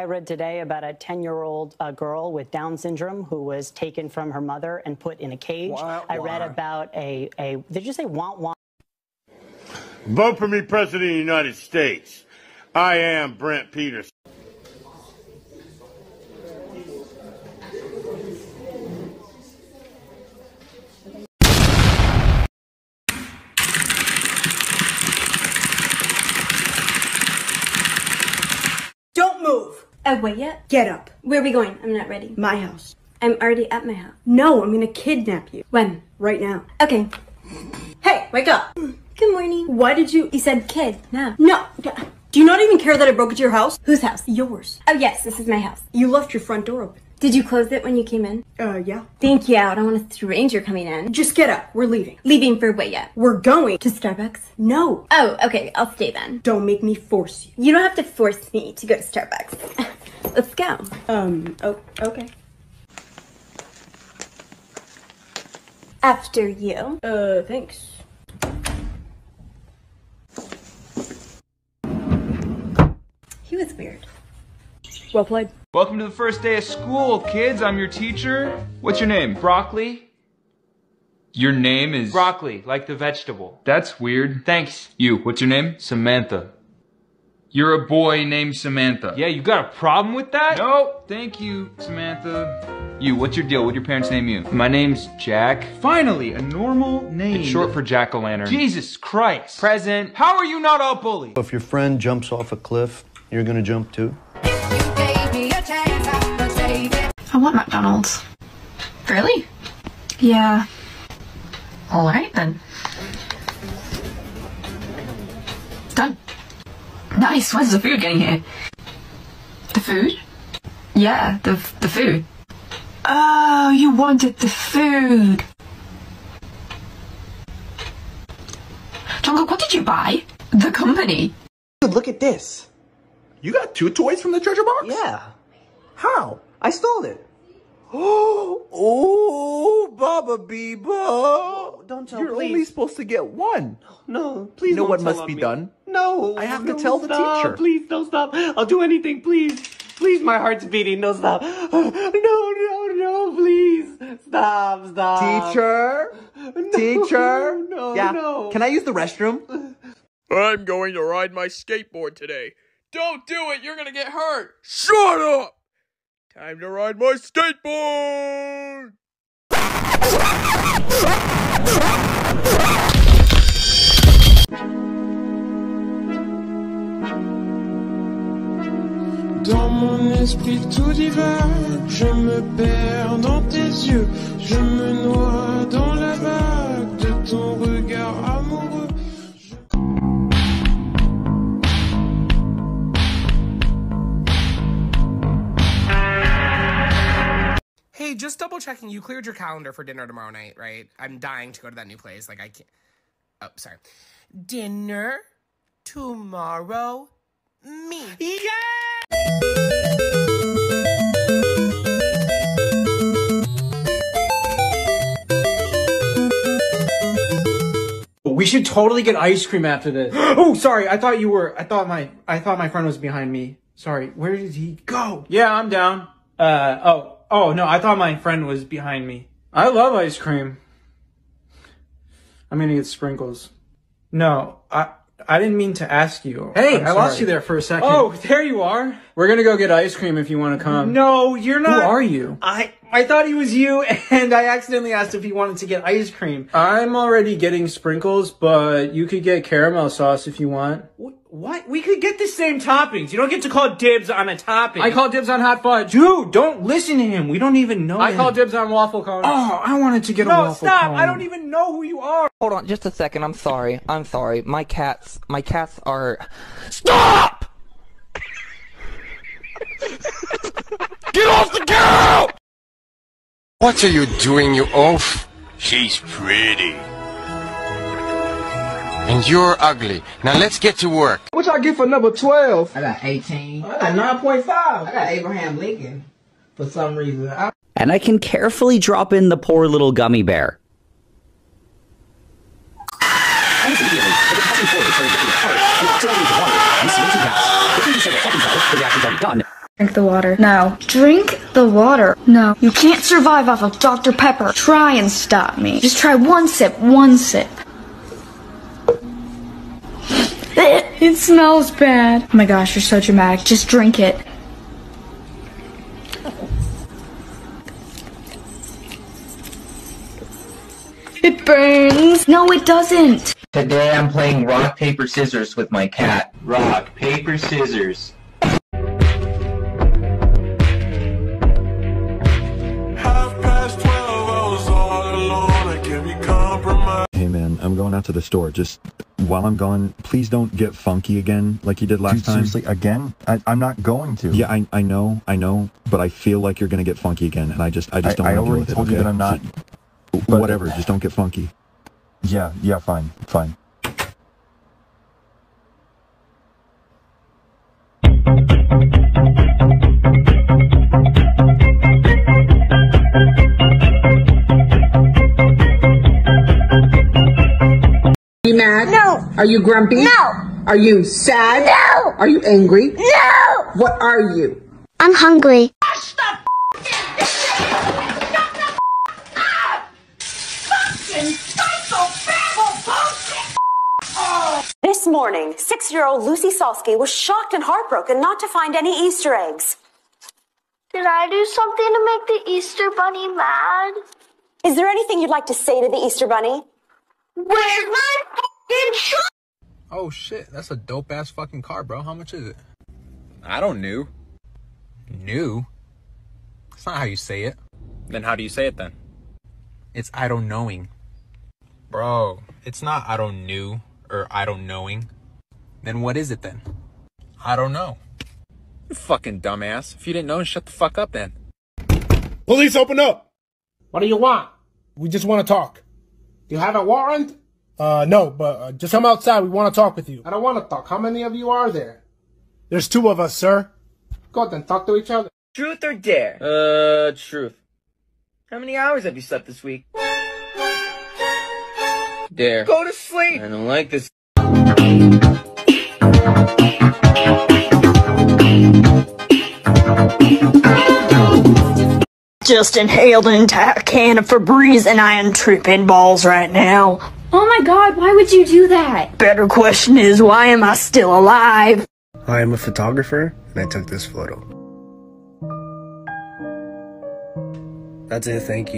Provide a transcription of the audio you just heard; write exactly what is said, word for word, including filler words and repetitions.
read today about a ten-year-old uh, girl with Down syndrome who was taken from her mother and put in a cage. Wah, I read wah. about a, a, did you say want want? Vote for me President of the United States. I am Brent Peterson. Don't move! Oh, wait yet? Get up. Where are we going? I'm not ready. My house. I'm already at my house. No, I'm gonna kidnap you. When? Right now. Okay. Hey, wake up! Good morning. Why did you- You said kid. No. No! Do you not even care that I broke into your house? Whose house? Yours. Oh, yes, this is my house. You left your front door open. Did you close it when you came in? Uh, yeah. Thank you. I don't want a stranger coming in. Just get up. We're leaving. Leaving for what yet? We're going To Starbucks? No. Oh, okay. I'll stay then. Don't make me force you. You don't have to force me to go to Starbucks. Let's go. Um, oh, okay. After you. Uh, thanks. He was weird. Well played. Welcome to the first day of school, kids. I'm your teacher. What's your name? Broccoli? Your name is... Broccoli, like the vegetable. That's weird. Thanks. You, what's your name? Samantha. You're a boy named Samantha. Yeah, you got a problem with that? No, thank you, Samantha. You, what's your deal? What'd your parents name you? My name's Jack. Finally, a normal name. It's short for jack-o'-lantern. Jesus Christ. Present. How are you not a bully? If your friend jumps off a cliff, you're gonna jump too? I want McDonald's. Really? Yeah. Alright then. Done. Nice, when's the food getting here? The food? Yeah, the, the food. Oh, you wanted the food. Jungkook, what did you buy? The company. Dude, look at this. You got two toys from the treasure box? Yeah. How? I stole it. Oh, oh, Baba Biba. Don't tell You're please. only supposed to get one. No, please You know don't what tell must on be me. done? No. I have no, to tell the stop. teacher. Please, don't stop. I'll do anything, please. Please, my heart's beating. No, stop. No, no, no, please. Stop, stop. Teacher? No, Teacher? No, yeah. no. Can I use the restroom? I'm going to ride my skateboard today. Don't do it, you're gonna get hurt. Shut up! Time to ride my skateboard! Dans mon esprit tout divague, je me perds dans tes yeux, je me noie dans la vague de ton regard amoureux. Hey, just double checking, you cleared your calendar for dinner tomorrow night, right? I'm dying to go to that new place. Like, I can't. Oh, sorry. Dinner tomorrow? Me. Yeah! We should totally get ice cream after this. Oh, sorry. I thought you were. I thought my. I thought my friend was behind me. Sorry. Where did he go? Yeah, I'm down. Uh. Oh. Oh no. I thought my friend was behind me. I love ice cream. I'm gonna get sprinkles. No. I. I didn't mean to ask you. Hey, I lost you there for a second. Oh, there you are. We're gonna go get ice cream if you want to come. No, you're not. Who are you? I I thought he was you, and I accidentally asked if he wanted to get ice cream. I'm already getting sprinkles, but you could get caramel sauce if you want. What? We could get the same toppings. You don't get to call dibs on a topping. I call dibs on hot fudge. Dude, don't listen to him. We don't even know I him. call dibs on waffle cone. Oh, I wanted to get no, a waffle stop. cone. No, stop. I don't even know who you are. Hold on, just a second. I'm sorry. I'm sorry. My cats, my cats are... Stop! Get off the girl! What are you doing, you oaf? She's pretty. And you're ugly. Now let's get to work. What y'all get for number twelve? I got eighteen. I got nine point five. I got Abraham Lincoln for some reason. I and I can carefully drop in the poor little gummy bear. Done. Drink the water. No. Drink the water. No. You can't survive off of Doctor Pepper. Try and stop me. Just try one sip. One sip. It smells bad. Oh my gosh, you're so dramatic. Just drink it. It burns. No, it doesn't. Today I'm playing rock, paper, scissors with my cat. Rock, paper, scissors. Hey man, I'm going out to the store. Just while I'm gone, please don't get funky again like you did last Dude, time. seriously, again? I, I'm not going to. Yeah, I I know, I know, but I feel like you're gonna get funky again, and I just I just I, don't I want to deal already with it. told you Okay? that I'm not. Just- but- whatever, just don't get funky. Yeah, yeah, fine, fine. Are you mad? No. Are you grumpy? No. Are you sad? No. Are you angry? No. What are you? I'm hungry. This morning, six-year-old Lucy Salsky was shocked and heartbroken not to find any Easter eggs. Did I do something to make the Easter Bunny mad? Is there anything you'd like to say to the Easter Bunny? Where's my fucking shirt? Oh shit, that's a dope ass fucking car, bro. How much is it? I don't know. New? That's not how you say it. Then how do you say it then? It's I don't knowing. Bro, it's not I don't knew or I don't knowing. Then what is it then? I don't know. You fucking dumbass. If you didn't know, shut the fuck up then. Police, open up! What do you want? We just want to talk. Do you have a warrant? Uh, no, but uh, just come outside. We want to talk with you. I don't want to talk. How many of you are there? There's two of us, sir. Go then, talk to each other. Truth or dare? Uh, truth. How many hours have you slept this week? Dare. Go to sleep! I don't like this. Just inhaled an entire can of Febreze and I am tripping balls right now. Oh my god, why would you do that? Better question is, why am I still alive? I am a photographer, and I took this photo. That's it, thank you.